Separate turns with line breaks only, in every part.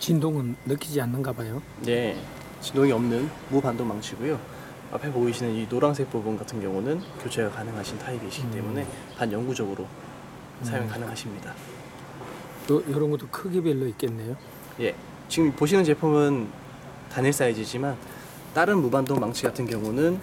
진동은 느끼지 않는가 봐요.
네, 진동이 없는 무반동 망치고요. 앞에 보이시는 이 노란색 부분 같은 경우는 교체가 가능하신 타입이시기 때문에 반영구적으로 사용 가능하십니다.
이런 것도 크기별로 있겠네요.
예, 지금 보시는 제품은 단일 사이즈지만 다른 무반동 망치 같은 경우는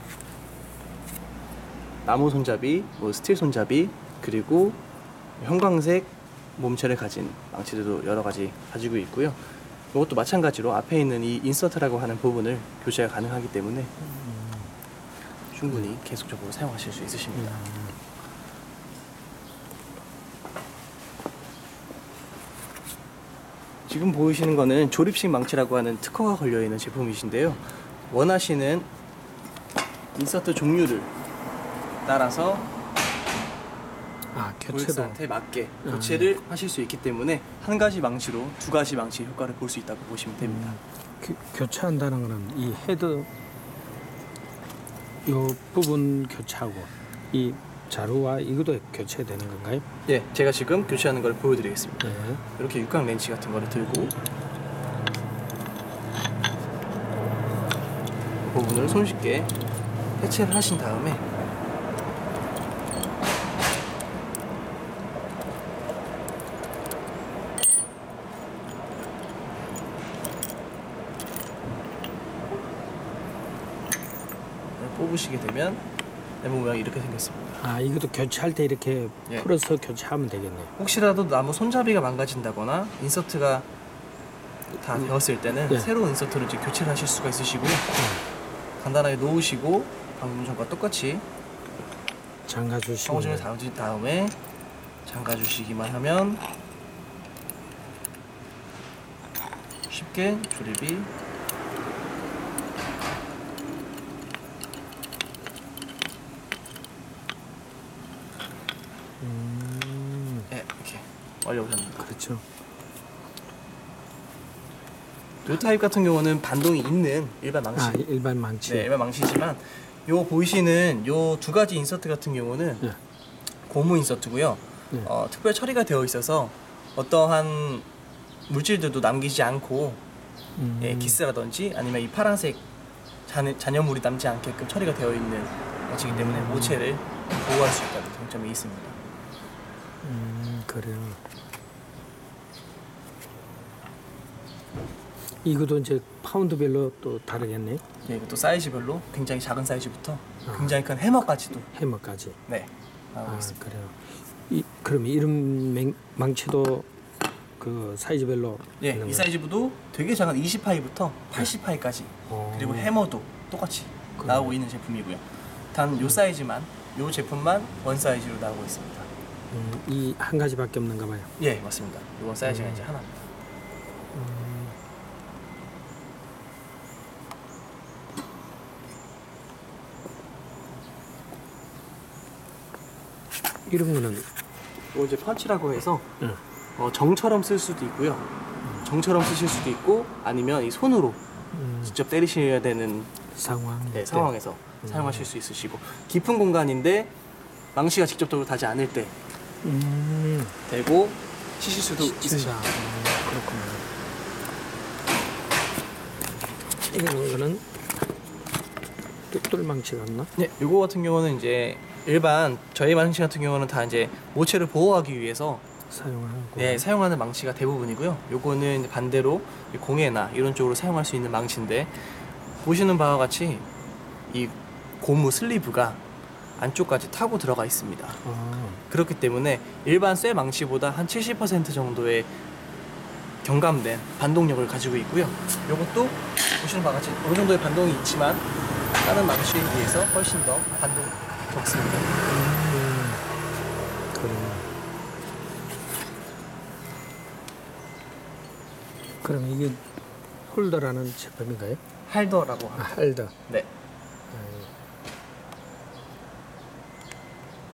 나무 손잡이, 스틸 손잡이, 그리고 형광색 몸체를 가진 망치들도 여러 가지 가지고 있고요. 이것도 마찬가지로 앞에 있는 이 인서트라고 하는 부분을 교체가 가능하기 때문에 충분히 계속적으로 사용하실 수 있으십니다. 지금 보이시는 거는 조립식 망치라고 하는 특허가 걸려있는 제품이신데요. 원하시는 인서트 종류를 따라서 고객
교체도.
상태에 맞게 교체를 하실 수 있기 때문에 한 가지 망치로 두 가지 망치의 효과를 볼 수 있다고 보시면 됩니다.
교체한다는 거는 이 헤드 요 부분 교체하고 이 자루와 이것도 교체되는 건가요?
예, 제가 지금 교체하는 걸 보여드리겠습니다.
네.
이렇게 육각 렌치 같은 거를 들고 그 부분을 손쉽게 해체를 하신 다음에 뽑으시게 되면 네모 모양이 이렇게 생겼습니다.
이것도 교체할 때 이렇게
예.
풀어서 교체하면 되겠네요.
혹시라도 나무 손잡이가 망가진다거나 인서트가 다 되었을 때는
네.
새로운 인서트를 이제 교체를 하실 수가 있으시고요. 간단하게 놓으시고 방금 전과 똑같이
잠가 주시고
상호준을 다진 다음에 잠가 주시기만 하면 쉽게 조립이 네, 이렇게 완료됩니다.
그렇죠.
이 타입 같은 경우는 반동이 있는 일반 망치.
일반 망치.
네, 일반 망치지만 요 보이시는 요 두 가지 인서트 같은 경우는
네.
고무 인서트고요.
네.
특별 처리가 되어 있어서 어떠한 물질들도 남기지 않고 기스라든지 아니면 이 파란색 잔여물이 남지 않게끔 처리가 되어 있는 망치이기 때문에 모체를 보호할 수 있다는 장점이 있습니다.
그래요. 이것도 이제 파운드별로 또 다르겠네.
네, 이것도 사이즈별로 굉장히 작은 사이즈부터 굉장히 큰 해머까지도
해머까지.
네 나오고 있습니다.
그래요. 그럼 이런 망치도 그 사이즈별로.
예,
있는
이
거예요?
사이즈부도 되게 작은 20파이부터 80파이까지 그리고 해머도 똑같이 나오고 있는 제품이고요. 단 요 사이즈만, 요 제품만 원 사이즈로 나오고 있습니다.
이 한 가지밖에 없는가 봐요.
예, 맞습니다. 요건 사이즈가 이제 하나입니다.
이런 거는
요 이제 펀치라고 해서 정처럼 쓸 수도 있고요. 정처럼 쓰실 수도 있고 아니면 이 손으로 직접 때리셔야 되는 상황에서 사용하실 수 있으시고 깊은 공간인데 망치가 직접적으로 닿지 않을 때 대고 치실 수도 있으십니다.
그렇구나. 이거는 뚝돌망치 같나?
네, 요거 같은 경우는 이제 일반 저희 망치 같은 경우는 다 이제 모체를 보호하기 위해서 사용하는 망치가 대부분이고요. 요거는 이제 반대로 공예나 이런 쪽으로 사용할 수 있는 망치인데 보시는 바와 같이 이 고무 슬리브가 안쪽까지 타고 들어가 있습니다. 그렇기 때문에 일반 쇠 망치보다 한 70% 정도의 경감된 반동력을 가지고 있고요. 요것도 보시는 바와 같이 어느 정도의 반동이 있지만 다른 망치에 비해서 훨씬 더 반동이 적습니다.
그럼 이게 홀더라는 제품인가요?
할더라고 합니다.
할더.
네.